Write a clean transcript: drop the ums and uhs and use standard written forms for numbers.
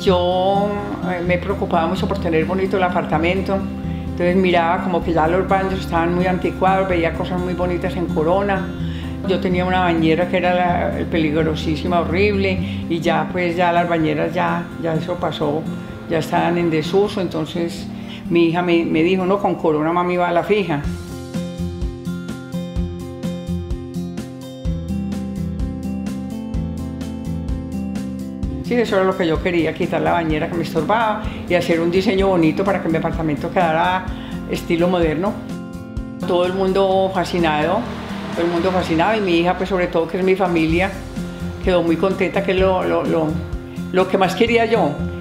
Yo me preocupaba mucho por tener bonito el apartamento, entonces miraba como que ya los baños estaban muy anticuados, veía cosas muy bonitas en Corona. Yo tenía una bañera que era peligrosísima, horrible, y ya pues ya las bañeras ya eso pasó, ya estaban en desuso. Entonces mi hija me dijo, no, con Corona mami va a la fija. Sí, eso era lo que yo quería, quitar la bañera que me estorbaba y hacer un diseño bonito para que mi apartamento quedara estilo moderno. Todo el mundo fascinado, y mi hija, pues sobre todo, que es mi familia, quedó muy contenta, que es lo que más quería yo.